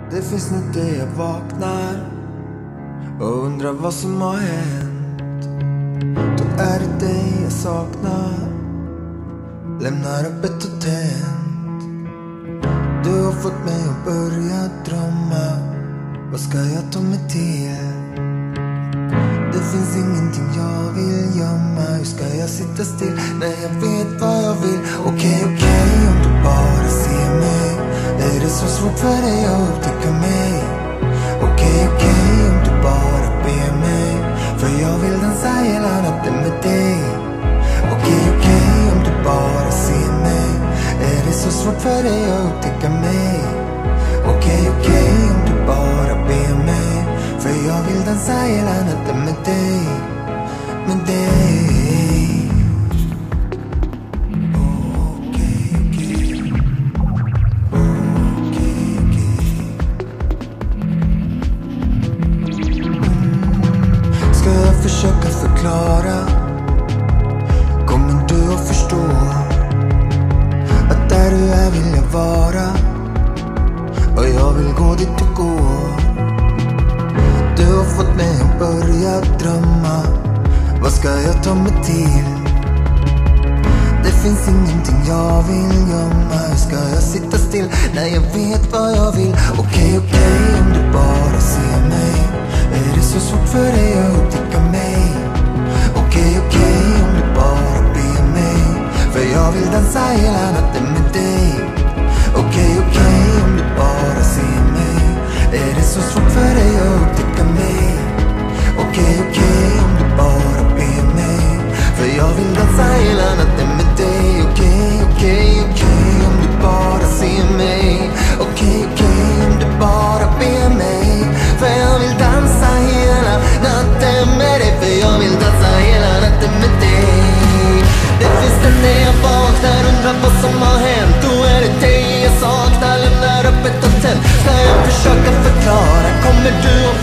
Det finns nätter jag vaknar och undrar vad som har hänt. Då är det dig jag saknar, lämnar öppet och tänt. Du har fått mig att börja drömma, vad ska jag ta mig till? Det finns ingenting jag vill gömma. Hur ska jag sitta still när jag vet vad jag vill? Okej, om du bara ser mig. Är det så svårt för dig att upptäcka mig? Okej, om du bara ber mig, för jag vill dansa hela natten med dig. Okej, om du bara ser mig. Är det så svårt för dig att upptäcka mig? Okej, om du bara ber mig, för jag vill dansa hela natten med dig. Med dig. Ska jag försöka förklara? Kommer du att förstå att där du är vill jag vara, och jag vill gå dit du går. Du har fått mig att börja drömma, vad ska jag ta mig till? Det finns ingenting jag vill gömma. Hur ska jag sitta still när jag vet vad jag vill? Okej, om du bara ser mig. Är det så svårt för dig att upptäcka mig? Okej, om du bara ber mig, för jag vill dansa hela natten med dig. Okej, om du bara ser mig. Är det så svårt för dig att upptäcka mig? Okej, om du bara ber mig, för jag vill dansa hela natten med dig. Okej, om du bara ser mig. Okej, om du bara ber mig, för jag vill dansa hela natten med dig. För jag vill dansa hela natten med dig. Det finns den när jag vaknar, undrar vad som har hänt. Då är det dig jag saknar, lämnar öppet och tänt. Ska jag försöka förklara? Kommer du